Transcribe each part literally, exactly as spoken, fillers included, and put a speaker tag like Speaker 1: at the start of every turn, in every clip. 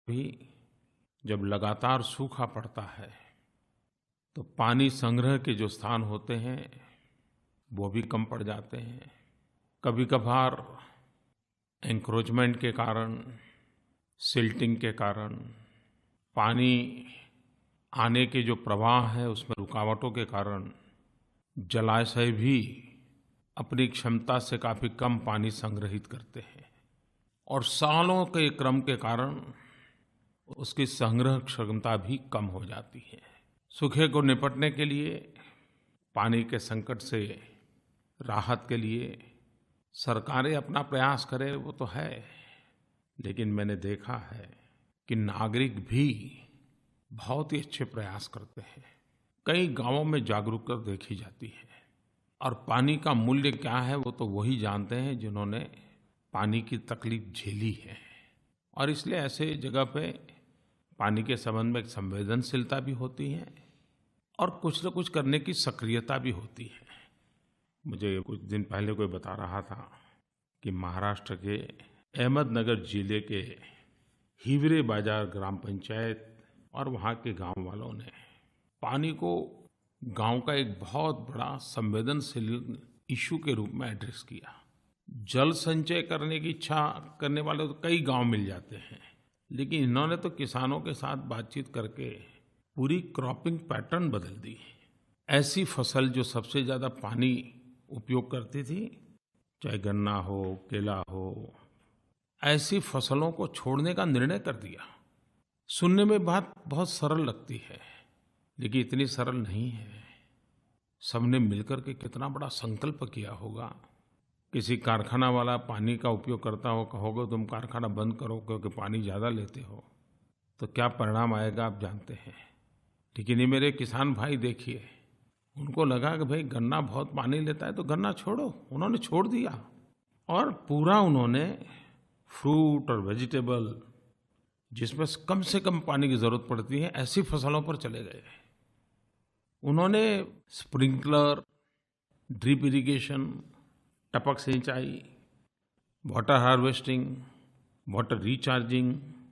Speaker 1: भी जब लगातार सूखा पड़ता है तो पानी संग्रह के जो स्थान होते हैं वो भी कम पड़ जाते हैं। कभी कभार एंक्रोचमेंट के कारण, सिल्टिंग के कारण पानी आने के जो प्रवाह है उसमें रुकावटों के कारण जलाशय भी अपनी क्षमता से काफ़ी कम पानी संग्रहित करते हैं और सालों के क्रम के कारण उसकी संग्रह क्षमता भी कम हो जाती है। सूखे को निपटने के लिए, पानी के संकट से राहत के लिए सरकारें अपना प्रयास करें वो तो है, लेकिन मैंने देखा है कि नागरिक भी बहुत ही अच्छे प्रयास करते हैं। कई गांवों में जागरूकता देखी जाती है और पानी का मूल्य क्या है वो तो वही जानते हैं जिन्होंने पानी की तकलीफ झेली है। और इसलिए ऐसे जगह पे पानी के संबंध में एक संवेदनशीलता भी होती है और कुछ न कुछ करने की सक्रियता भी होती है। मुझे कुछ दिन पहले कोई बता रहा था कि महाराष्ट्र के अहमदनगर जिले के हिवरे बाजार ग्राम पंचायत और वहाँ के गांव वालों ने पानी को गांव का एक बहुत बड़ा संवेदनशील इशू के रूप में एड्रेस किया। जल संचय करने की इच्छा करने वाले तो कई गांव मिल जाते हैं, लेकिन इन्होंने तो किसानों के साथ बातचीत करके पूरी क्रॉपिंग पैटर्न बदल दी। ऐसी फसल जो सबसे ज़्यादा पानी उपयोग करती थी, चाहे गन्ना हो, केला हो, ऐसी फसलों को छोड़ने का निर्णय कर दिया। सुनने में बात बहुत सरल लगती है, लेकिन इतनी सरल नहीं है। सबने मिलकर के कितना बड़ा संकल्प किया होगा। किसी कारखाना वाला पानी का उपयोग करता हो, कहोगे तुम कारखाना बंद करो क्योंकि पानी ज़्यादा लेते हो, तो क्या परिणाम आएगा आप जानते हैं। लेकिन ये मेरे किसान भाई देखिए, उनको लगा कि भाई गन्ना बहुत पानी लेता है तो गन्ना छोड़ो, उन्होंने छोड़ दिया और पूरा उन्होंने फ्रूट और वेजिटेबल जिसमें कम से कम पानी की ज़रूरत पड़ती है ऐसी फसलों पर चले गए। उन्होंने स्प्रिंकलर, ड्रिप इरिगेशन, टपक सिंचाई, वाटर हार्वेस्टिंग, वाटर रिचार्जिंग,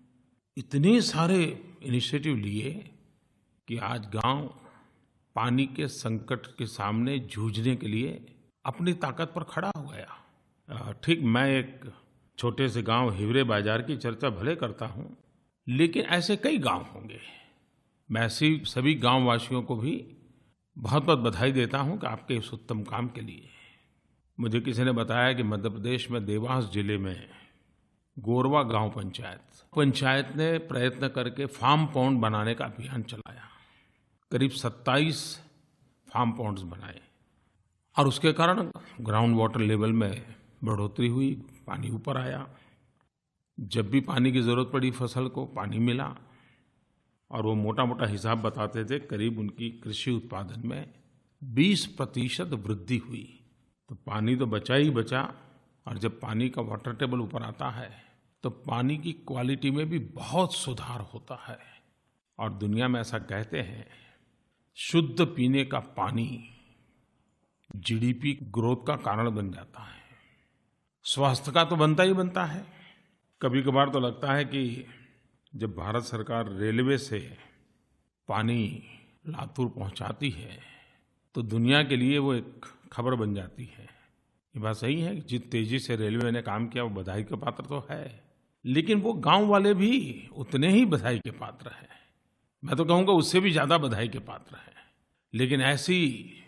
Speaker 1: इतने सारे इनिशिएटिव लिए कि आज गांव पानी के संकट के सामने जूझने के लिए अपनी ताकत पर खड़ा हो गया। ठीक, मैं एक छोटे से गांव हिवरे बाजार की चर्चा भले करता हूं, लेकिन ऐसे कई गांव होंगे। मैं ऐसी सभी गांव वासियों को भी बहुत बहुत बधाई देता हूं कि आपके इस उत्तम काम के लिए। मुझे किसी ने बताया कि मध्य प्रदेश में देवास जिले में गोरवा गांव पंचायत पंचायत ने प्रयत्न करके फार्म पॉन्ड बनाने का अभियान चलाया। करीब सत्ताईस फार्म पॉन्ड्स बनाए और उसके कारण ग्राउंड वाटर लेवल में बढ़ोतरी हुई, पानी ऊपर आया। जब भी पानी की ज़रूरत पड़ी फसल को, पानी मिला और वो मोटा मोटा हिसाब बताते थे, करीब उनकी कृषि उत्पादन में बीस प्रतिशत वृद्धि हुई। तो पानी तो बचा ही बचा, और जब पानी का वाटर टेबल ऊपर आता है तो पानी की क्वालिटी में भी बहुत सुधार होता है। और दुनिया में ऐसा कहते हैं, शुद्ध पीने का पानी जीडीपी ग्रोथ का कारण बन जाता है, स्वास्थ्य का तो बनता ही बनता है। कभी कभार तो लगता है कि जब भारत सरकार रेलवे से पानी लातूर पहुंचाती है तो दुनिया के लिए वो एक खबर बन जाती है। ये बात सही है कि जिस तेजी से रेलवे ने काम किया वो बधाई का पात्र तो है, लेकिन वो गांव वाले भी उतने ही बधाई के पात्र हैं। मैं तो कहूँगा उससे भी ज़्यादा बधाई के पात्र हैं। लेकिन ऐसी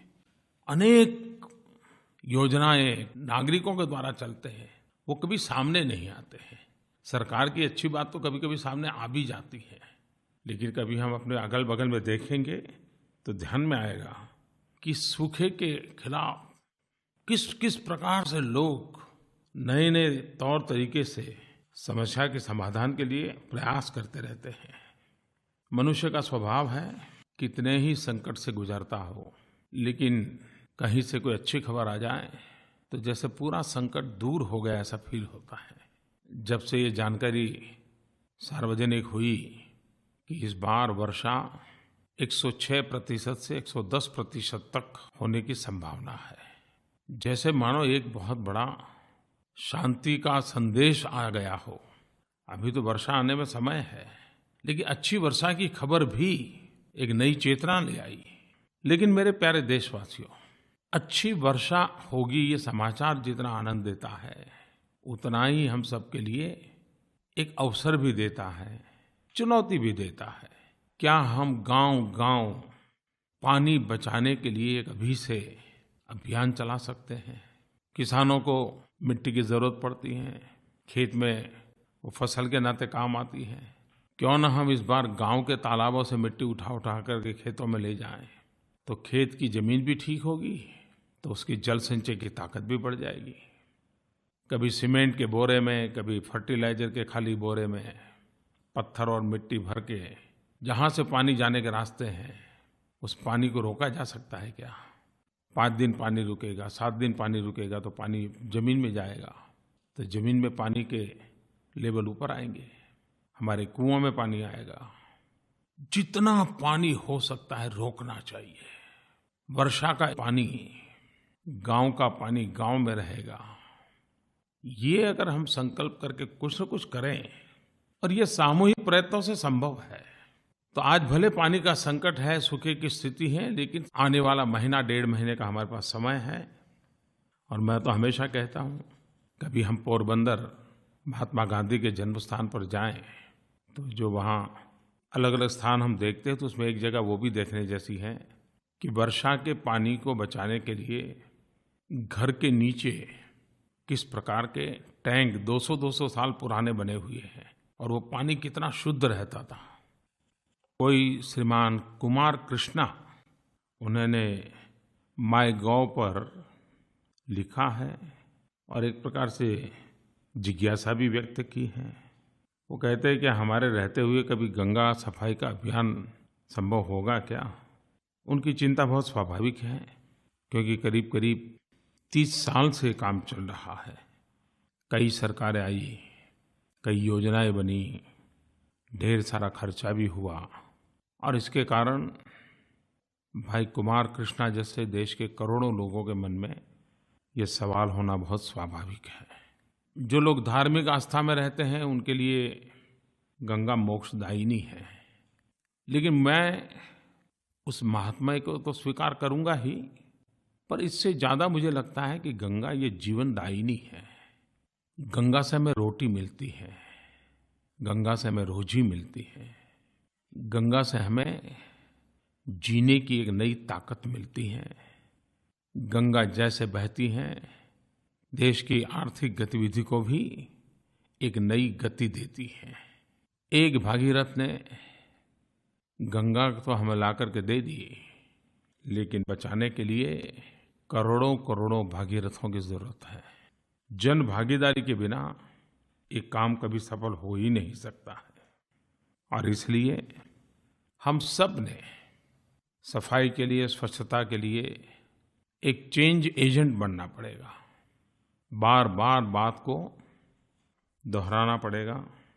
Speaker 1: अनेक योजनाएं नागरिकों के द्वारा चलते हैं, वो कभी सामने नहीं आते हैं। सरकार की अच्छी बात तो कभी कभी सामने आ भी जाती है, लेकिन कभी हम अपने अगल बगल में देखेंगे तो ध्यान में आएगा कि सूखे के खिलाफ किस किस प्रकार से लोग नए नए तौर तरीके से समस्या के समाधान के लिए प्रयास करते रहते हैं। मनुष्य का स्वभाव है कितने ही संकट से गुजरता हो, लेकिन कहीं से कोई अच्छी खबर आ जाए तो जैसे पूरा संकट दूर हो गया ऐसा फील होता है। जब से ये जानकारी सार्वजनिक हुई कि इस बार वर्षा एक सौ छह प्रतिशत से एक सौ दस प्रतिशत तक होने की संभावना है, जैसे मानो एक बहुत बड़ा शांति का संदेश आ गया हो। अभी तो वर्षा आने में समय है, लेकिन अच्छी वर्षा की खबर भी एक नई चेतना ले आई। लेकिन मेरे प्यारे देशवासियों, अच्छी वर्षा होगी ये समाचार जितना आनंद देता है, उतना ही हम सबके लिए एक अवसर भी देता है, चुनौती भी देता है। क्या हम गांव-गांव पानी बचाने के लिए एक अभी से अभियान चला सकते हैं? किसानों को मिट्टी की ज़रूरत पड़ती है, खेत में वो फसल के नाते काम आती है। क्यों न हम इस बार गांव के तालाबों से मिट्टी उठा-उठा करके खेतों में ले जाएं, तो खेत की ज़मीन भी ठीक होगी, तो उसकी जल संचय की ताकत भी बढ़ जाएगी। कभी सीमेंट के बोरे में, कभी फर्टिलाइज़र के खाली बोरे में पत्थर और मिट्टी भर के जहाँ से पानी जाने के रास्ते हैं, उस पानी को रोका जा सकता है क्या? पाँच दिन पानी रुकेगा, सात दिन पानी रुकेगा तो पानी ज़मीन में जाएगा, तो ज़मीन में पानी के लेवल ऊपर आएंगे, हमारे कुओं में पानी आएगा। जितना पानी हो सकता है रोकना चाहिए। वर्षा का पानी, गाँव का पानी गाँव में रहेगा। ये अगर हम संकल्प करके कुछ न कुछ करें, और ये सामूहिक प्रयत्नों से संभव है, तो आज भले पानी का संकट है, सूखे की स्थिति है, लेकिन आने वाला महीना डेढ़ महीने का हमारे पास समय है। और मैं तो हमेशा कहता हूँ, कभी हम पोरबंदर महात्मा गांधी के जन्म स्थान पर जाएं, तो जो वहाँ अलग अलग स्थान हम देखते हैं, तो उसमें एक जगह वो भी देखने जैसी है कि वर्षा के पानी को बचाने के लिए घर के नीचे किस प्रकार के टैंक दो सौ दो सौ साल पुराने बने हुए हैं, और वो पानी कितना शुद्ध रहता था। कोई श्रीमान कुमार कृष्णा, उन्होंने माय गॉव पर लिखा है और एक प्रकार से जिज्ञासा भी व्यक्त की है। वो कहते हैं कि हमारे रहते हुए कभी गंगा सफाई का अभियान संभव होगा क्या? उनकी चिंता बहुत स्वाभाविक है, क्योंकि करीब करीब तीस साल से काम चल रहा है। कई सरकारें आई, कई योजनाएं बनी, ढेर सारा खर्चा भी हुआ, और इसके कारण भाई कुमार कृष्णा जैसे देश के करोड़ों लोगों के मन में ये सवाल होना बहुत स्वाभाविक है। जो लोग धार्मिक आस्था में रहते हैं, उनके लिए गंगा मोक्षदायिनी है, लेकिन मैं उस महात्मा को तो स्वीकार करूंगा ही, पर इससे ज़्यादा मुझे लगता है कि गंगा ये जीवनदायिनी है। गंगा से हमें रोटी मिलती है, गंगा से हमें रोजी मिलती है, गंगा से हमें जीने की एक नई ताकत मिलती है। गंगा जैसे बहती है, देश की आर्थिक गतिविधि को भी एक नई गति देती है। एक भागीरथ ने गंगा तो हमें ला करके दे दी, लेकिन बचाने के लिए करोड़ों करोड़ों भागीरथों की जरूरत है। जन भागीदारी के बिना ये काम कभी सफल हो ही नहीं सकता है, और इसलिए हम सब ने सफाई के लिए, स्वच्छता के लिए एक चेंज एजेंट बनना पड़ेगा। बार बार बात को दोहराना पड़ेगा,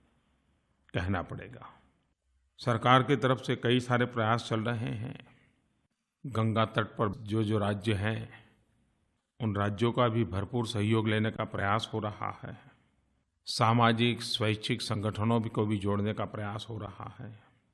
Speaker 1: कहना पड़ेगा। सरकार की तरफ से कई सारे प्रयास चल रहे हैं। गंगा तट पर जो जो राज्य हैं, उन राज्यों का भी भरपूर सहयोग लेने का प्रयास हो रहा है। सामाजिक स्वैच्छिक संगठनों को भी जोड़ने का प्रयास हो रहा है।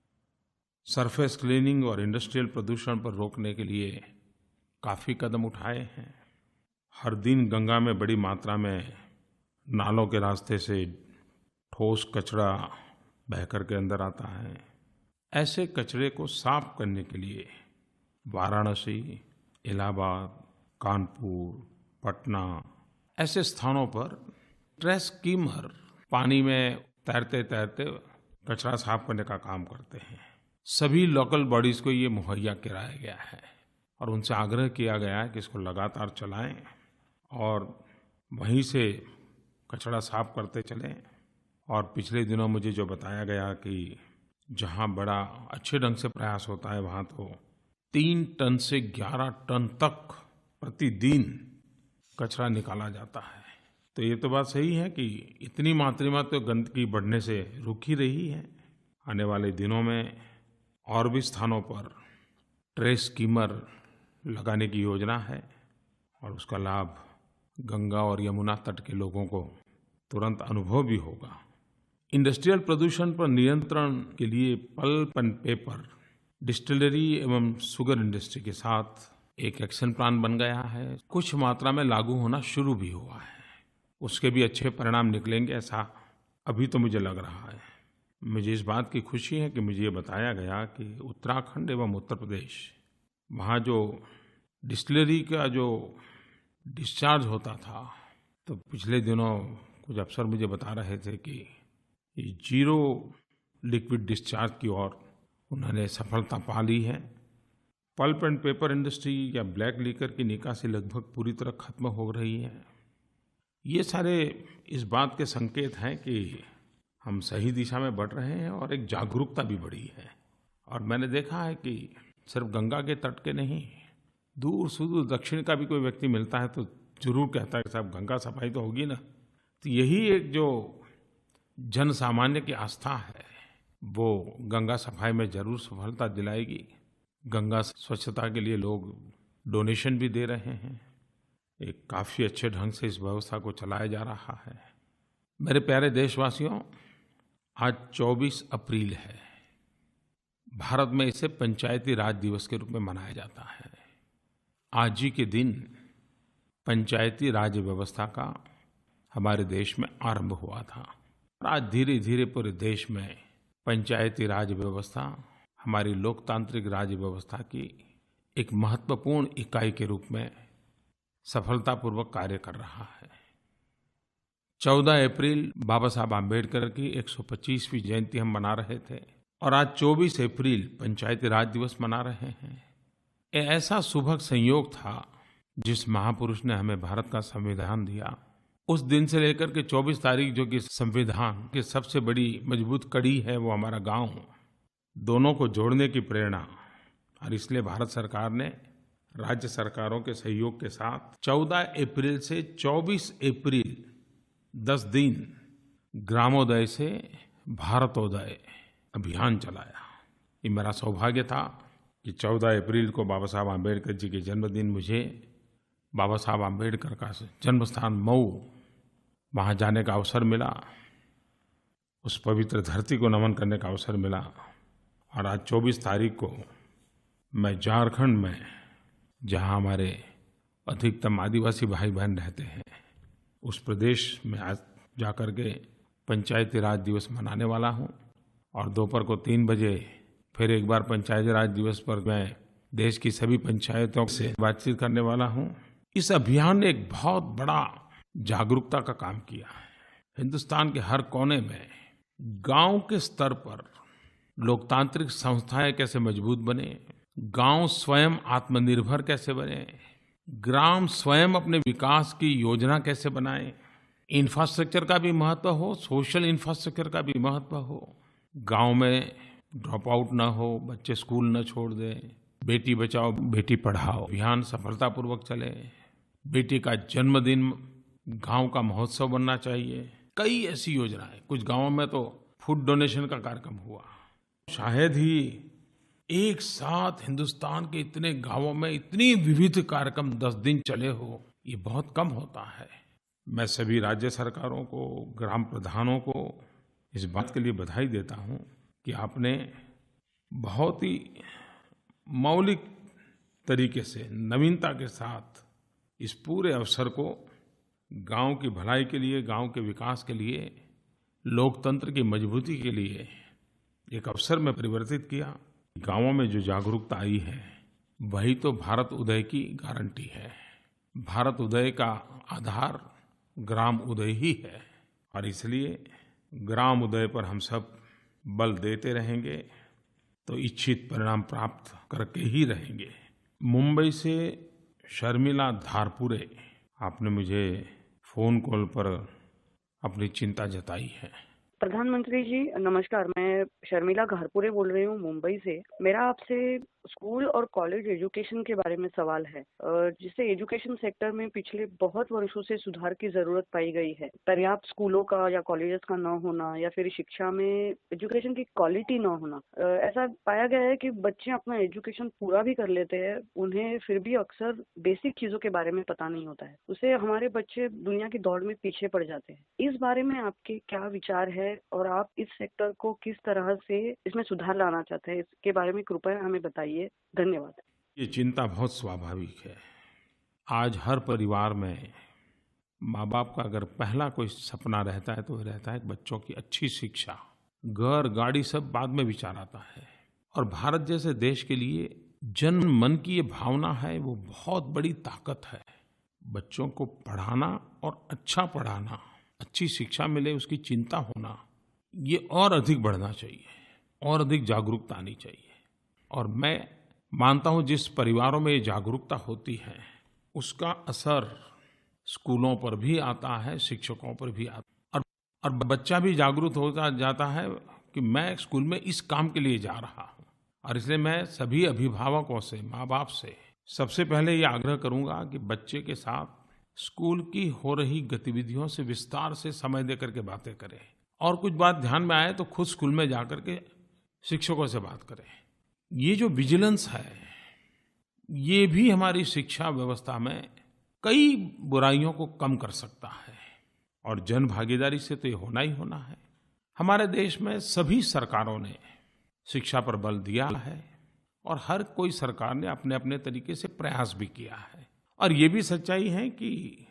Speaker 1: सरफेस क्लीनिंग और इंडस्ट्रियल प्रदूषण पर रोकने के लिए काफ़ी कदम उठाए हैं। हर दिन गंगा में बड़ी मात्रा में नालों के रास्ते से ठोस कचरा बह कर के अंदर आता है। ऐसे कचरे को साफ करने के लिए वाराणसी, इलाहाबाद, कानपुर, पटना ऐसे स्थानों पर ट्रेस स्कीमर पानी में तैरते तैरते कचरा साफ करने का काम करते हैं। सभी लोकल बॉडीज को ये मुहैया कराया गया है और उनसे आग्रह किया गया है कि इसको लगातार चलाएं और वहीं से कचरा साफ करते चलें। और पिछले दिनों मुझे जो बताया गया कि जहां बड़ा अच्छे ढंग से प्रयास होता है, वहां तो तीन टन से ग्यारह टन तक प्रतिदिन कचरा निकाला जाता है। तो ये तो बात सही है कि इतनी मात्रा में तो गंदगी बढ़ने से रुक ही रही है। आने वाले दिनों में और भी स्थानों पर ट्रेस स्कीमर लगाने की योजना है और उसका लाभ गंगा और यमुना तट के लोगों को तुरंत अनुभव भी होगा। इंडस्ट्रियल प्रदूषण पर नियंत्रण के लिए पल्प एंड पेपर, डिस्टिलरी एवं शुगर इंडस्ट्री के साथ एक एक्शन प्लान बन गया है। कुछ मात्रा में लागू होना शुरू भी हुआ है। उसके भी अच्छे परिणाम निकलेंगे, ऐसा अभी तो मुझे लग रहा है। मुझे इस बात की खुशी है कि मुझे ये बताया गया कि उत्तराखंड एवं उत्तर प्रदेश, वहाँ जो डिस्टिलरी का जो डिस्चार्ज होता था, तो पिछले दिनों कुछ अफसर मुझे बता रहे थे कि जीरो लिक्विड डिस्चार्ज की ओर उन्होंने सफलता पा ली है। पल्प एंड पेपर इंडस्ट्री या ब्लैक लिकर की निकासी लगभग पूरी तरह खत्म हो रही है। ये सारे इस बात के संकेत हैं कि हम सही दिशा में बढ़ रहे हैं और एक जागरूकता भी बढ़ी है। और मैंने देखा है कि सिर्फ गंगा के तट के नहीं, दूर सुदूर दक्षिण का भी कोई व्यक्ति मिलता है तो जरूर कहता है कि साहब गंगा सफाई तो होगी ना। तो यही एक जो जन सामान्य की आस्था है, वो गंगा सफाई में जरूर सफलता दिलाएगी। गंगा स्वच्छता के लिए लोग डोनेशन भी दे रहे हैं। एक काफ़ी अच्छे ढंग से इस व्यवस्था को चलाया जा रहा है। मेरे प्यारे देशवासियों, आज चौबीस अप्रैल है। भारत में इसे पंचायती राज दिवस के रूप में मनाया जाता है। आज ही के दिन पंचायती राज व्यवस्था का हमारे देश में आरंभ हुआ था। आज धीरे धीरे पूरे देश में पंचायती राज व्यवस्था हमारी लोकतांत्रिक राज व्यवस्था की एक महत्वपूर्ण इकाई के रूप में सफलतापूर्वक कार्य कर रहा है। चौदह अप्रैल बाबा साहब आम्बेडकर की एक सौ पच्चीसवीं जयंती हम मना रहे थे और आज चौबीस अप्रैल पंचायती राज दिवस मना रहे हैं। ये ऐसा सुभग संयोग था, जिस महापुरुष ने हमें भारत का संविधान दिया, उस दिन से लेकर के चौबीस तारीख जो कि संविधान की सबसे बड़ी मजबूत कड़ी है, वो हमारा गांव, दोनों को जोड़ने की प्रेरणा। और इसलिए भारत सरकार ने राज्य सरकारों के सहयोग के साथ चौदह अप्रैल से चौबीस अप्रैल दस दिन ग्रामोदय से भारतोदय अभियान चलाया। ये मेरा सौभाग्य था कि चौदह अप्रैल को बाबा साहब आम्बेडकर जी के जन्मदिन मुझे बाबा साहब आम्बेडकर का जन्म स्थान मऊ, वहाँ जाने का अवसर मिला, उस पवित्र धरती को नमन करने का अवसर मिला। और आज चौबीस तारीख को मैं झारखंड में, जहाँ हमारे अधिकतम आदिवासी भाई बहन रहते हैं, उस प्रदेश में आज जाकर के पंचायती राज दिवस मनाने वाला हूँ। और दोपहर को तीन बजे फिर एक बार पंचायती राज दिवस पर मैं देश की सभी पंचायतों से बातचीत करने वाला हूँ। इस अभियान ने एक बहुत बड़ा जागरूकता का काम किया है। हिंदुस्तान के हर कोने में गांव के स्तर पर लोकतांत्रिक संस्थाएं कैसे मजबूत बने, गांव स्वयं आत्मनिर्भर कैसे बने, ग्राम स्वयं अपने विकास की योजना कैसे बनाए, इंफ्रास्ट्रक्चर का भी महत्व हो, सोशल इंफ्रास्ट्रक्चर का भी महत्व हो, गांव में ड्रॉप आउट न हो, बच्चे स्कूल न छोड़ दें, बेटी बचाओ बेटी पढ़ाओ अभियान सफलतापूर्वक चले, बेटी का जन्मदिन गांव का महोत्सव बनना चाहिए। कई ऐसी योजनाएं, कुछ गांवों में तो फूड डोनेशन का कार्यक्रम हुआ। शायद ही एक साथ हिंदुस्तान के इतने गांवों में इतनी विविध कार्यक्रम दस दिन चले हो, ये बहुत कम होता है। मैं सभी राज्य सरकारों को, ग्राम प्रधानों को इस बात के लिए बधाई देता हूं कि आपने बहुत ही मौलिक तरीके से, नवीनता के साथ इस पूरे अवसर को गांव की भलाई के लिए, गांव के विकास के लिए, लोकतंत्र की मजबूती के लिए एक अवसर में परिवर्तित किया। गांवों में जो जागरूकता आई है, वही तो भारत उदय की गारंटी है। भारत उदय का आधार ग्राम उदय ही है और इसलिए ग्राम उदय पर हम सब बल देते रहेंगे तो इच्छित परिणाम प्राप्त करके ही रहेंगे। मुंबई से शर्मिला धारपुरे, आपने मुझे फोन कॉल पर अपनी चिंता जताई है।
Speaker 2: प्रधानमंत्री जी नमस्कार, मैं शर्मिला घारपुरे बोल रही हूँ मुंबई से। मेरा आपसे स्कूल और कॉलेज एजुकेशन के बारे में सवाल है, जिससे एजुकेशन सेक्टर में पिछले बहुत वर्षों से सुधार की जरूरत पाई गई है। पर्याप्त स्कूलों का या कॉलेजेस का न होना या फिर शिक्षा में एजुकेशन की क्वालिटी न होना, ऐसा पाया गया है कि बच्चे अपना एजुकेशन पूरा भी कर लेते हैं, उन्हें फिर भी अक्सर बेसिक चीजों के बारे में पता नहीं होता है। उससे हमारे बच्चे दुनिया की दौड़ में पीछे पड़ जाते हैं। इस बारे में आपके क्या विचार है है और आप इस सेक्टर को किस तरह से इसमें सुधार लाना चाहते हैं, इसके बारे में कृपया हमें बताइए। धन्यवाद।
Speaker 1: ये चिंता बहुत स्वाभाविक है। आज हर परिवार में माँ बाप का अगर पहला कोई सपना रहता है तो ये रहता है कि बच्चों की अच्छी शिक्षा। घर गाड़ी सब बाद में विचार आता है। और भारत जैसे देश के लिए जन मन की ये भावना है, वो बहुत बड़ी ताकत है। बच्चों को पढ़ाना और अच्छा पढ़ाना, अच्छी शिक्षा मिले उसकी चिंता होना, ये और अधिक बढ़ना चाहिए, और अधिक जागरूकता आनी चाहिए। और मैं मानता हूँ जिस परिवारों में ये जागरूकता होती है उसका असर स्कूलों पर भी आता है, शिक्षकों पर भी आता है। और, और बच्चा भी जागरूक होता जाता है कि मैं स्कूल में इस काम के लिए जा रहा हूँ। और इसलिए मैं सभी अभिभावकों से, माँ बाप से सबसे पहले ये आग्रह करूँगा कि बच्चे के साथ स्कूल की हो रही गतिविधियों से विस्तार से समय दे करके बातें करें। और कुछ बात ध्यान में आए तो खुद स्कूल में जा करके शिक्षकों से बात करें। ये जो विजिलेंस है, ये भी हमारी शिक्षा व्यवस्था में कई बुराइयों को कम कर सकता है। और जन भागीदारी से तो ये होना ही होना है। हमारे देश में सभी सरकारों ने शिक्षा पर बल दिया है और हर कोई सरकार ने अपने अपने तरीके से प्रयास भी किया है। और ये भी सच्चाई है कि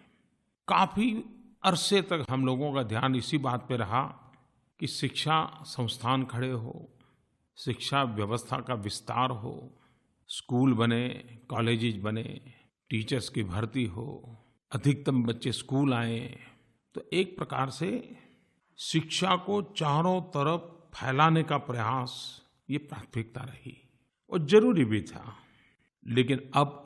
Speaker 1: काफ़ी अरसे तक हम लोगों का ध्यान इसी बात पे रहा कि शिक्षा संस्थान खड़े हो, शिक्षा व्यवस्था का विस्तार हो, स्कूल बने, कॉलेजेस बने, टीचर्स की भर्ती हो, अधिकतम बच्चे स्कूल आएं। तो एक प्रकार से शिक्षा को चारों तरफ फैलाने का प्रयास ये प्राथमिकता रही और जरूरी भी था। लेकिन अब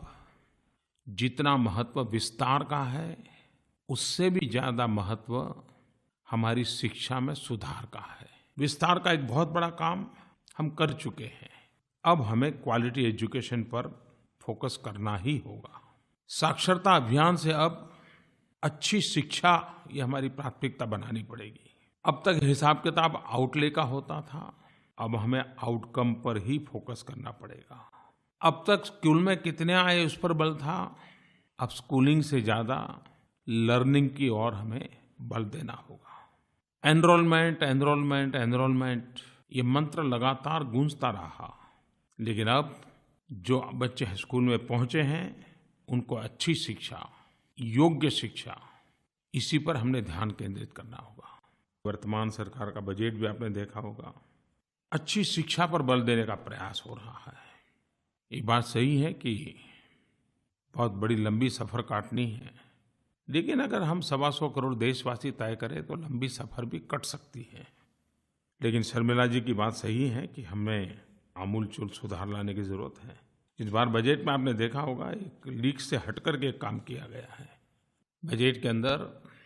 Speaker 1: जितना महत्व विस्तार का है, उससे भी ज़्यादा महत्व हमारी शिक्षा में सुधार का है। विस्तार का एक बहुत बड़ा काम हम कर चुके हैं। अब हमें क्वालिटी एजुकेशन पर फोकस करना ही होगा। साक्षरता अभियान से अब अच्छी शिक्षा ये हमारी प्राथमिकता बनानी पड़ेगी। अब तक हिसाब किताब आउटले का होता था, अब हमें आउटकम पर ही फोकस करना पड़ेगा। अब तक स्कूल में कितने आए उस पर बल था, अब स्कूलिंग से ज़्यादा लर्निंग की ओर हमें बल देना होगा। एनरोलमेंट, एनरोलमेंट, एनरोलमेंट, ये मंत्र लगातार गूंजता रहा। लेकिन अब जो बच्चे स्कूल में पहुँचे हैं उनको अच्छी शिक्षा, योग्य शिक्षा, इसी पर हमने ध्यान केंद्रित करना होगा। वर्तमान सरकार का बजट भी आपने देखा होगा, अच्छी शिक्षा पर बल देने का प्रयास हो रहा है। ये बात सही है कि बहुत बड़ी लंबी सफ़र काटनी है, लेकिन अगर हम सवा सौ करोड़ देशवासी तय करें तो लंबी सफ़र भी कट सकती है। लेकिन शर्मिला जी की बात सही है कि हमें आमूलचूल सुधार लाने की ज़रूरत है। इस बार बजट में आपने देखा होगा एक लीक से हट कर के काम किया गया है। बजट के अंदर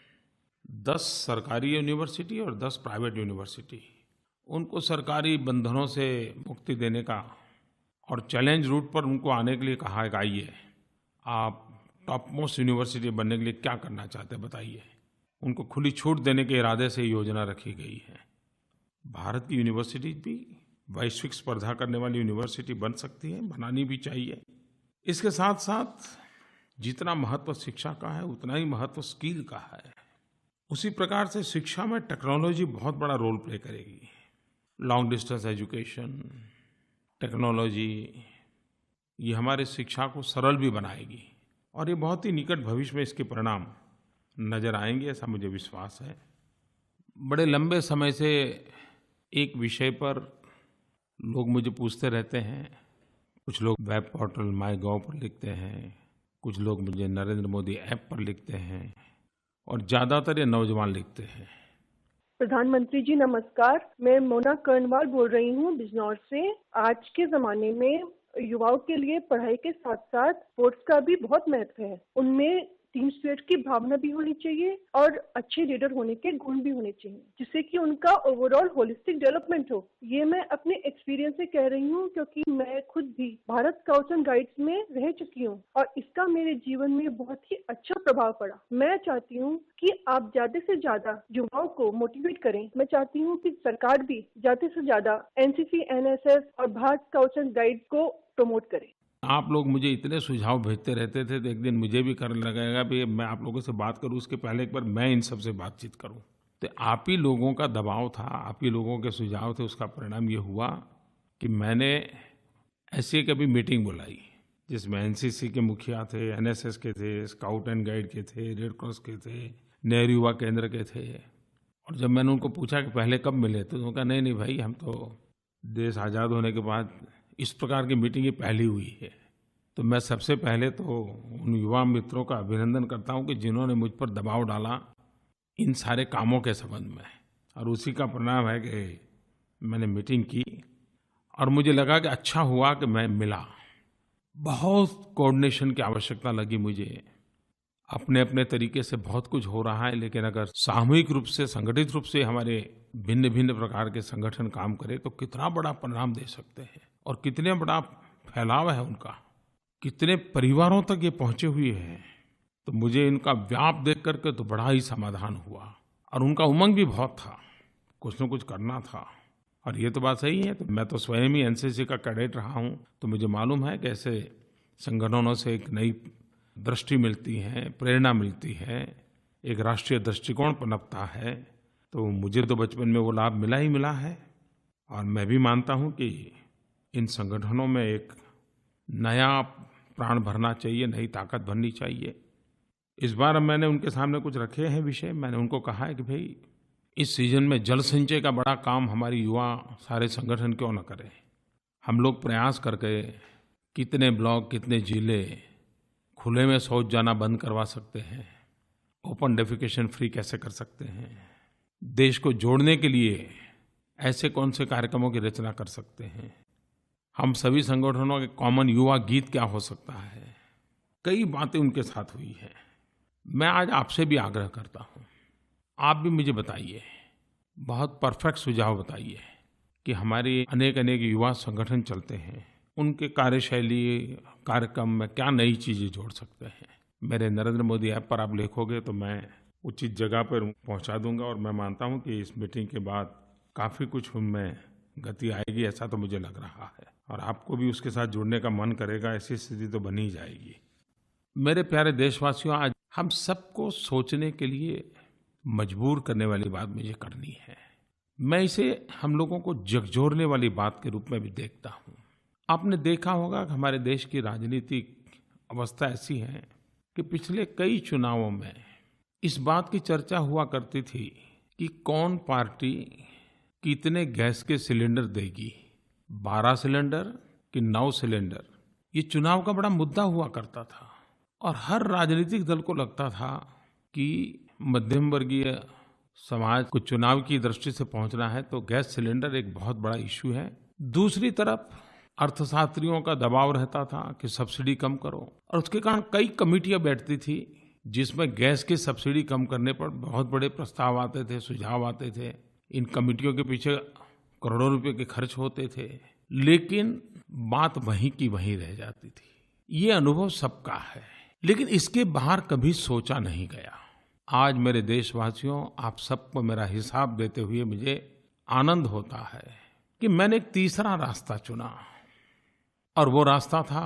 Speaker 1: दस सरकारी यूनिवर्सिटी और दस प्राइवेट यूनिवर्सिटी, उनको सरकारी बंधनों से मुक्ति देने का और चैलेंज रूट पर उनको आने के लिए कहा है कि आइए आप टॉप मोस्ट यूनिवर्सिटी बनने के लिए क्या करना चाहते हैं बताइए। उनको खुली छूट देने के इरादे से योजना रखी गई है। भारत की यूनिवर्सिटीज भी वैश्विक स्पर्धा करने वाली यूनिवर्सिटी बन सकती है, बनानी भी चाहिए। इसके साथ साथ जितना महत्व शिक्षा का है उतना ही महत्व स्किल का है। उसी प्रकार से शिक्षा में टेक्नोलॉजी बहुत बड़ा रोल प्ले करेगी। लॉन्ग डिस्टेंस एजुकेशन, टेक्नोलॉजी, ये हमारे शिक्षा को सरल भी बनाएगी और ये बहुत ही निकट भविष्य में इसके परिणाम नज़र आएंगे, ऐसा मुझे विश्वास है। बड़े लंबे समय से एक विषय पर लोग मुझे पूछते रहते हैं। कुछ लोग वेब पोर्टल माई गॉव पर लिखते हैं, कुछ लोग मुझे नरेंद्र मोदी ऐप पर लिखते हैं और ज़्यादातर ये नौजवान लिखते हैं।
Speaker 3: प्रधानमंत्री जी नमस्कार, मैं मोना कर्णवाल बोल रही हूँ बिजनौर से। आज के ज़माने में युवाओं के लिए पढ़ाई के साथ साथ स्पोर्ट्स का भी बहुत महत्व है। उनमें टीम स्पिरिट की भावना भी होनी चाहिए और अच्छे लीडर होने के गुण भी होने चाहिए, जिससे कि उनका ओवरऑल होलिस्टिक डेवलपमेंट हो। ये मैं अपने एक्सपीरियंस से कह रही हूँ, क्योंकि मैं खुद भी भारत स्काउट्स एंड गाइड्स में रह चुकी हूँ और इसका मेरे जीवन में बहुत ही अच्छा प्रभाव पड़ा। मैं चाहती हूँ कि आप ज्यादा से ज्यादा युवाओं को मोटिवेट करें। मैं चाहती हूँ कि सरकार भी ज्यादा से ज्यादा एनसीसी, एनएसएस और भारत स्काउट्स एंड गाइड्स को प्रमोट करें।
Speaker 1: आप लोग मुझे इतने सुझाव भेजते रहते थे तो एक दिन मुझे भी करने लगेगा भी मैं आप लोगों से बात करूं, उसके पहले एक बार मैं इन सब से बातचीत करूं। तो आप ही लोगों का दबाव था, आप ही लोगों के सुझाव थे, उसका परिणाम ये हुआ कि मैंने ऐसी कभी मीटिंग बुलाई जिसमें एनसीसी के मुखिया थे, एनएसएस के थे, स्काउट एंड गाइड के थे, रेड क्रॉस के थे, नेहरू युवा केंद्र के थे। और जब मैंने उनको पूछा कि पहले कब मिले तो उन्होंने कहा नहीं नहीं भाई, हम तो देश आज़ाद होने के बाद इस प्रकार की मीटिंग ये पहली हुई है। तो मैं सबसे पहले तो उन युवा मित्रों का अभिनंदन करता हूँ कि जिन्होंने मुझ पर दबाव डाला इन सारे कामों के संबंध में, और उसी का परिणाम है कि मैंने मीटिंग की और मुझे लगा कि अच्छा हुआ कि मैं मिला। बहुत कोऑर्डिनेशन की आवश्यकता लगी मुझे। अपने अपने तरीके से बहुत कुछ हो रहा है, लेकिन अगर सामूहिक रूप से, संगठित रूप से हमारे भिन्न भिन्न प्रकार के संगठन काम करें तो कितना बड़ा परिणाम दे सकते हैं और कितने बड़ा फैलाव है उनका, कितने परिवारों तक ये पहुंचे हुए हैं। तो मुझे इनका व्याप देख करके तो बड़ा ही समाधान हुआ और उनका उमंग भी बहुत था, कुछ न कुछ करना था। और ये तो बात सही है, तो मैं तो स्वयं ही एनसीसी का कैडेट रहा हूँ, तो मुझे मालूम है कि ऐसे संगठनों से एक नई दृष्टि मिलती है, प्रेरणा मिलती है, एक राष्ट्रीय दृष्टिकोण पनपता है। तो मुझे तो बचपन में वो लाभ मिला ही मिला है और मैं भी मानता हूँ कि इन संगठनों में एक नया प्राण भरना चाहिए, नई ताकत भरनी चाहिए। इस बार मैंने उनके सामने कुछ रखे हैं विषय। मैंने उनको कहा है कि भाई इस सीजन में जल संचय का बड़ा काम हमारी युवा सारे संगठन क्यों न करें। हम लोग प्रयास करके कितने ब्लॉक, कितने जिले खुले में शौच जाना बंद करवा सकते हैं, ओपन डेफिकेशन फ्री कैसे कर सकते हैं, देश को जोड़ने के लिए ऐसे कौन से कार्यक्रमों की रचना कर सकते हैं, हम सभी संगठनों के कॉमन युवा गीत क्या हो सकता है। कई बातें उनके साथ हुई हैं। मैं आज आपसे भी आग्रह करता हूँ, आप भी मुझे बताइए, बहुत परफेक्ट सुझाव बताइए कि हमारे अनेक अनेक युवा संगठन चलते हैं, उनके कार्यशैली, कार्यक्रम में क्या नई चीज़ें जोड़ सकते हैं। मेरे नरेंद्र मोदी ऐप पर आप लिखोगे तो मैं उचित जगह पर पहुंचा दूंगा और मैं मानता हूं कि इस मीटिंग के बाद काफ़ी कुछ उनमें गति आएगी, ऐसा तो मुझे लग रहा है। और आपको भी उसके साथ जुड़ने का मन करेगा, ऐसी स्थिति तो बनी जाएगी। मेरे प्यारे देशवासियों, आज हम सबको सोचने के लिए मजबूर करने वाली बात मुझे करनी है। मैं इसे हम लोगों को झकझोरने वाली बात के रूप में भी देखता हूँ। आपने देखा होगा कि हमारे देश की राजनीतिक अवस्था ऐसी है कि पिछले कई चुनावों में इस बात की चर्चा हुआ करती थी कि कौन पार्टी कितने गैस के सिलेंडर देगी, बारह सिलेंडर कि नौ सिलेंडर। ये चुनाव का बड़ा मुद्दा हुआ करता था और हर राजनीतिक दल को लगता था कि मध्यम वर्गीय समाज को चुनाव की दृष्टि से पहुंचना है तो गैस सिलेंडर एक बहुत बड़ा इश्यू है। दूसरी तरफ अर्थशास्त्रियों का दबाव रहता था कि सब्सिडी कम करो, और उसके कारण कई कमेटियां बैठती थी जिसमें गैस की सब्सिडी कम करने पर बहुत बड़े प्रस्ताव आते थे, सुझाव आते थे। इन कमेटियों के पीछे करोड़ों रुपए के खर्च होते थे, लेकिन बात वहीं की वहीं रह जाती थी। ये अनुभव सबका है, लेकिन इसके बाहर कभी सोचा नहीं गया। आज मेरे देशवासियों, आप सबको मेरा हिसाब देते हुए मुझे आनंद होता है कि मैंने एक तीसरा रास्ता चुना, और वो रास्ता था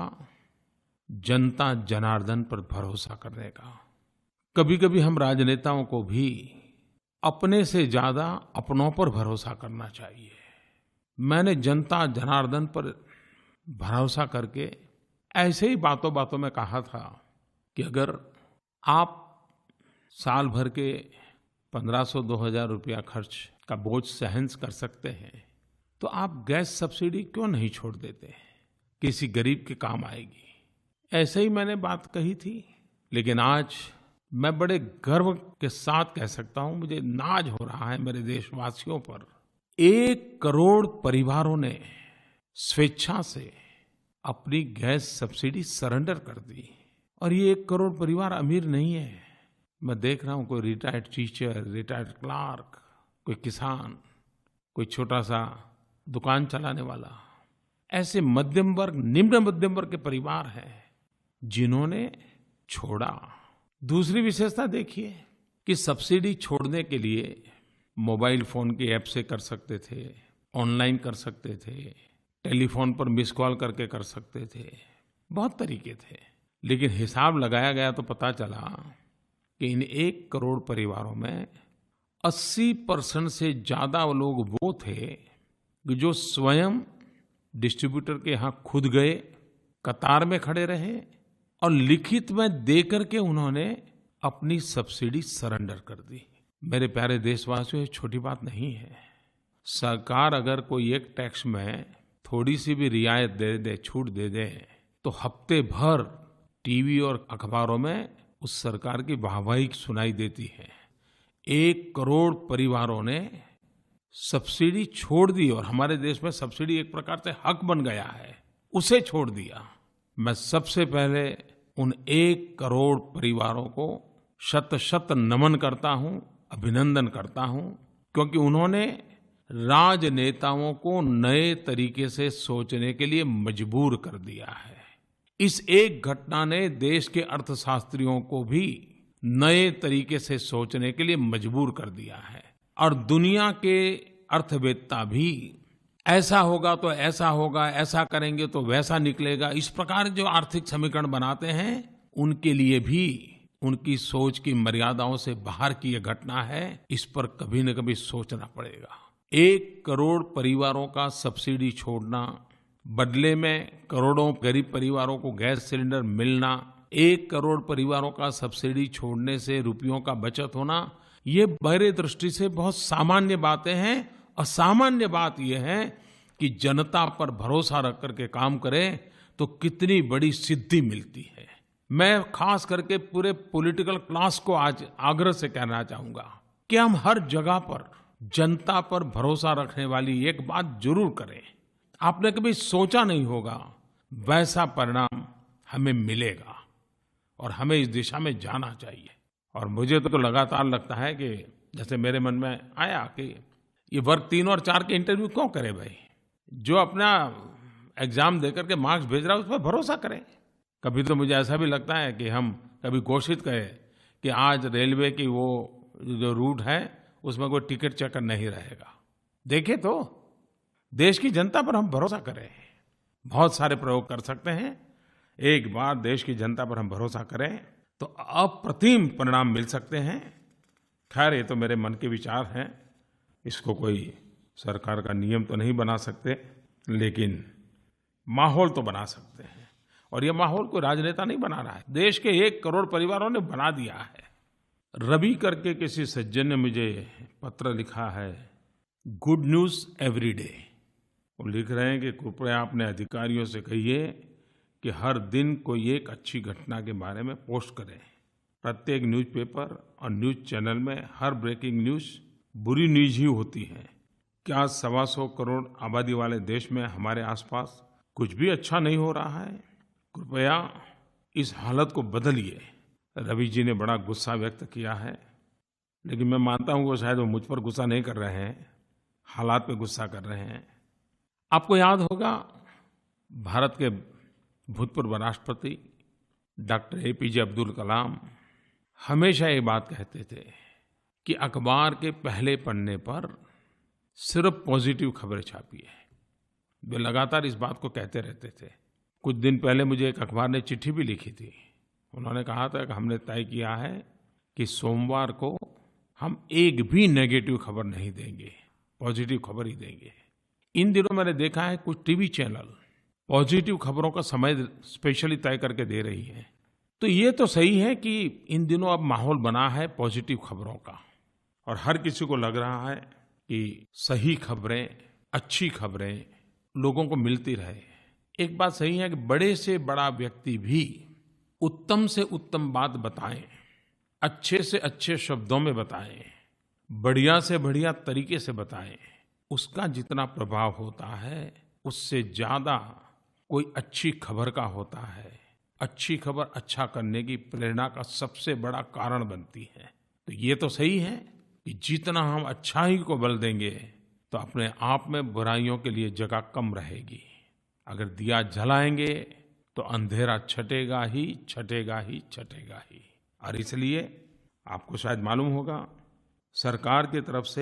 Speaker 1: जनता जनार्दन पर भरोसा करने का। कभी कभी हम राजनेताओं को भी अपने से ज्यादा अपनों पर भरोसा करना चाहिए। मैंने जनता जनार्दन पर भरोसा करके ऐसे ही बातों बातों में कहा था कि अगर आप साल भर के पंद्रह सौ दो हजार रुपया खर्च का बोझ सहन कर सकते हैं तो आप गैस सब्सिडी क्यों नहीं छोड़ देते, किसी गरीब के काम आएगी। ऐसे ही मैंने बात कही थी, लेकिन आज मैं बड़े गर्व के साथ कह सकता हूं, मुझे नाज हो रहा है मेरे देशवासियों पर। एक करोड़ परिवारों ने स्वेच्छा से अपनी गैस सब्सिडी सरेंडर कर दी, और ये एक करोड़ परिवार अमीर नहीं है। मैं देख रहा हूं कोई रिटायर्ड टीचर, रिटायर्ड क्लार्क, कोई किसान, कोई छोटा सा दुकान चलाने वाला, ऐसे मध्यम वर्ग, निम्न मध्यम वर्ग के परिवार हैं जिन्होंने छोड़ा। दूसरी विशेषता देखिए कि सब्सिडी छोड़ने के लिए मोबाइल फोन की ऐप से कर सकते थे, ऑनलाइन कर सकते थे, टेलीफोन पर मिस कॉल करके कर सकते थे, बहुत तरीके थे। लेकिन हिसाब लगाया गया तो पता चला कि इन एक करोड़ परिवारों में अस्सी परसेंट से ज्यादा लोग वो थे कि जो स्वयं डिस्ट्रीब्यूटर के यहाँ खुद गए, कतार में खड़े रहे और लिखित में दे करके उन्होंने अपनी सब्सिडी सरेंडर कर दी। मेरे प्यारे देशवासियों, ये छोटी बात नहीं है। सरकार अगर कोई एक टैक्स में थोड़ी सी भी रियायत दे दे, छूट दे दे, तो हफ्ते भर टीवी और अखबारों में उस सरकार की वाहवाही सुनाई देती है। एक करोड़ परिवारों ने सब्सिडी छोड़ दी और हमारे देश में सब्सिडी एक प्रकार से हक बन गया है, उसे छोड़ दिया। मैं सबसे पहले उन एक करोड़ परिवारों को शत शत नमन करता हूं, अभिनंदन करता हूं, क्योंकि उन्होंने राजनेताओं को नए तरीके से सोचने के लिए मजबूर कर दिया है। इस एक घटना ने देश के अर्थशास्त्रियों को भी नए तरीके से सोचने के लिए मजबूर कर दिया है और दुनिया के अर्थवेत्ता भी ऐसा होगा तो ऐसा होगा, ऐसा करेंगे तो वैसा निकलेगा, इस प्रकार जो आर्थिक समीकरण बनाते हैं, उनके लिए भी उनकी सोच की मर्यादाओं से बाहर की यह घटना है। इस पर कभी न कभी सोचना पड़ेगा। एक करोड़ परिवारों का सब्सिडी छोड़ना, बदले में करोड़ों गरीब परिवारों को गैस सिलेंडर मिलना, एक करोड़ परिवारों का सब्सिडी छोड़ने से रुपयों का बचत होना, ये मेरी दृष्टि से बहुत सामान्य बातें हैं। और सामान्य बात यह है कि जनता पर भरोसा रख करके काम करें तो कितनी बड़ी सिद्धि मिलती है। मैं खास करके पूरे पॉलिटिकल क्लास को आज आग्रह से कहना चाहूंगा कि हम हर जगह पर जनता पर भरोसा रखने वाली एक बात जरूर करें। आपने कभी सोचा नहीं होगा वैसा परिणाम हमें मिलेगा और हमें इस दिशा में जाना चाहिए। और मुझे तो लगातार लगता है कि जैसे मेरे मन में आया कि ये वर्ग तीन और चार के इंटरव्यू क्यों करे भाई? जो अपना एग्जाम देकर के मार्क्स भेज रहा है उस पर भरोसा करें। कभी तो मुझे ऐसा भी लगता है कि हम कभी घोषित करें कि आज रेलवे की वो जो रूट है उसमें कोई टिकट चेकर नहीं रहेगा। देखें तो देश की जनता पर हम भरोसा करें। बहुत सारे प्रयोग कर सकते हैं। एक बार देश की जनता पर हम भरोसा करें तो अप्रतिम परिणाम मिल सकते हैं। खैर, ये तो मेरे मन के विचार हैं, इसको कोई सरकार का नियम तो नहीं बना सकते, लेकिन माहौल तो बना सकते हैं। और ये माहौल कोई राजनेता नहीं बना रहा है, देश के एक करोड़ परिवारों ने बना दिया है। रवि करके किसी सज्जन ने मुझे पत्र लिखा है, गुड न्यूज एवरी डे। वो लिख रहे हैं कि कृपया अपने अधिकारियों से कहिए कि हर दिन कोई एक अच्छी घटना के बारे में पोस्ट करें। प्रत्येक न्यूज़पेपर और न्यूज़ चैनल में हर ब्रेकिंग न्यूज़ बुरी न्यूज़ ही होती है। क्या सवा सौ करोड़ आबादी वाले देश में हमारे आसपास कुछ भी अच्छा नहीं हो रहा है? कृपया इस हालत को बदलिए। रवि जी ने बड़ा गुस्सा व्यक्त किया है, लेकिन मैं मानता हूँ कि शायद वो मुझ पर गुस्सा नहीं कर रहे हैं, हालात पे गुस्सा कर रहे हैं। आपको याद होगा भारत के भूतपूर्व राष्ट्रपति doctor A P J Abdul Kalam हमेशा ये बात कहते थे कि अखबार के पहले पन्ने पर सिर्फ पॉजिटिव खबरें छापिए। वे लगातार इस बात को कहते रहते थे। कुछ दिन पहले मुझे एक अखबार ने चिट्ठी भी लिखी थी। उन्होंने कहा था कि हमने तय किया है कि सोमवार को हम एक भी नेगेटिव खबर नहीं देंगे, पॉजिटिव खबर ही देंगे। इन दिनों मैंने देखा है कुछ टीवी चैनल पॉजिटिव खबरों का समय स्पेशली तय करके दे रही है। तो ये तो सही है कि इन दिनों अब माहौल बना है पॉजिटिव खबरों का और हर किसी को लग रहा है कि सही खबरें, अच्छी खबरें लोगों को मिलती रहे। एक बात सही है कि बड़े से बड़ा व्यक्ति भी उत्तम से उत्तम बात बताएं, अच्छे से अच्छे शब्दों में बताएं, बढ़िया से बढ़िया तरीके से बताएं, उसका जितना प्रभाव होता है उससे ज्यादा कोई अच्छी खबर का होता है। अच्छी खबर अच्छा करने की प्रेरणा का सबसे बड़ा कारण बनती है। तो ये तो सही है कि जितना हम अच्छाई को बल देंगे तो अपने आप में बुराइयों के लिए जगह कम रहेगी। अगर दिया जलाएंगे तो अंधेरा छटेगा ही छटेगा ही छटेगा ही। और इसलिए आपको शायद मालूम होगा सरकार की तरफ से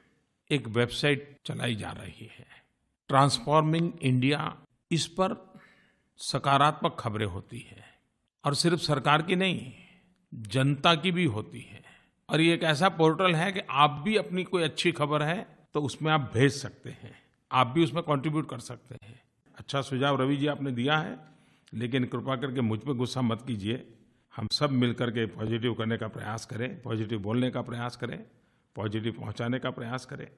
Speaker 1: एक वेबसाइट चलाई जा रही है, ट्रांसफॉर्मिंग इंडिया। इस पर सकारात्मक खबरें होती हैं और सिर्फ सरकार की नहीं, जनता की भी होती है। और ये एक ऐसा पोर्टल है कि आप भी अपनी कोई अच्छी खबर है तो उसमें आप भेज सकते हैं, आप भी उसमें कंट्रीब्यूट कर सकते हैं। अच्छा सुझाव रवि जी आपने दिया है, लेकिन कृपा करके मुझ पे गुस्सा मत कीजिए। हम सब मिलकर के पॉजिटिव करने का प्रयास करें, पॉजिटिव बोलने का प्रयास करें, पॉजिटिव पहुंचाने का प्रयास करें।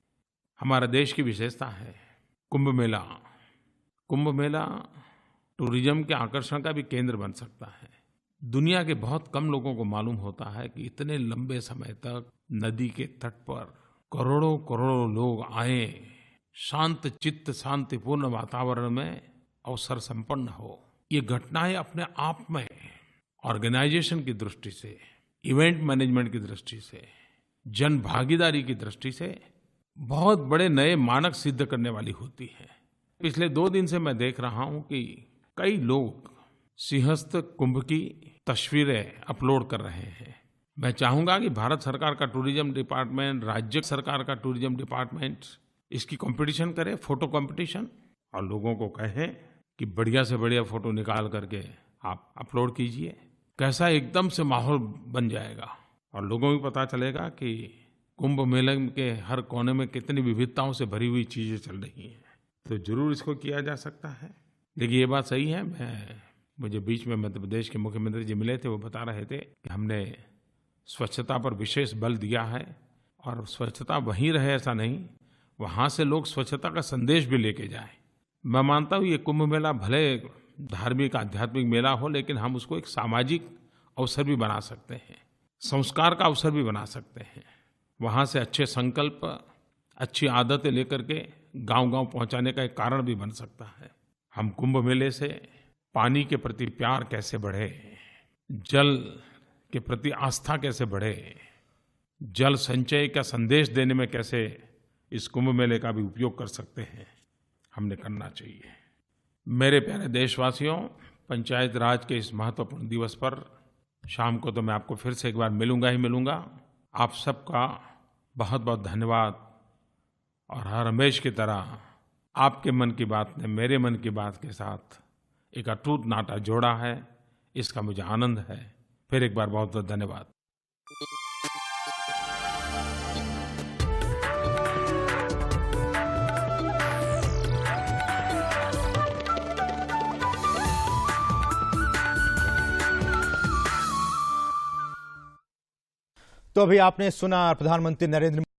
Speaker 1: हमारा देश की विशेषता है कुंभ मेला। कुंभ मेला टूरिज्म के आकर्षण का भी केंद्र बन सकता है। दुनिया के बहुत कम लोगों को मालूम होता है कि इतने लंबे समय तक नदी के तट पर करोड़ों करोड़ों लोग आए, शांत चित्त शांतिपूर्ण वातावरण में अवसर संपन्न हो। ये घटनाएं अपने आप में ऑर्गेनाइजेशन की दृष्टि से, इवेंट मैनेजमेंट की दृष्टि से, जन भागीदारी की दृष्टि से बहुत बड़े नए मानक सिद्ध करने वाली होती है। पिछले दो दिन से मैं देख रहा हूं कि कई लोग सिंहस्थ कुंभ की तस्वीरें अपलोड कर रहे हैं। मैं चाहूंगा कि भारत सरकार का टूरिज्म डिपार्टमेंट, राज्य सरकार का टूरिज्म डिपार्टमेंट इसकी कंपटीशन करे, फोटो कंपटीशन, और लोगों को कहें कि बढ़िया से बढ़िया फोटो निकाल करके आप अपलोड कीजिए। कैसा एकदम से माहौल बन जाएगा और लोगों को पता चलेगा कि कुंभ मेले के हर कोने में कितनी विविधताओं से भरी हुई चीजें चल रही हैं। तो जरूर इसको किया जा सकता है। लेकिन ये बात सही है, मैं मुझे बीच में मध्य प्रदेश के मुख्यमंत्री जी मिले थे, वो बता रहे थे कि हमने स्वच्छता पर विशेष बल दिया है और स्वच्छता वहीं रहे ऐसा नहीं, वहाँ से लोग स्वच्छता का संदेश भी लेके जाएं। मैं मानता हूँ ये कुंभ मेला भले धार्मिक आध्यात्मिक मेला हो, लेकिन हम उसको एक सामाजिक अवसर भी बना सकते हैं, संस्कार का अवसर भी बना सकते हैं। वहाँ से अच्छे संकल्प, अच्छी आदतें लेकर के गांव-गांव पहुँचाने का एक कारण भी बन सकता है। हम कुंभ मेले से पानी के प्रति प्यार कैसे बढ़े, जल के प्रति आस्था कैसे बढ़े, जल संचय का संदेश देने में कैसे इस कुंभ मेले का भी उपयोग कर सकते हैं, हमने करना चाहिए। मेरे प्यारे देशवासियों, पंचायत राज के इस महत्वपूर्ण दिवस पर शाम को तो मैं आपको फिर से एक बार मिलूंगा ही मिलूंगा। आप सबका बहुत बहुत धन्यवाद। और हर हमेश की तरह आपके मन की बात ने मेरे मन की बात के साथ एक अटूट नाता जोड़ा है, इसका मुझे आनंद है। फिर एक बार बहुत बहुत धन्यवाद।
Speaker 4: तो अभी आपने सुना प्रधानमंत्री नरेंद्र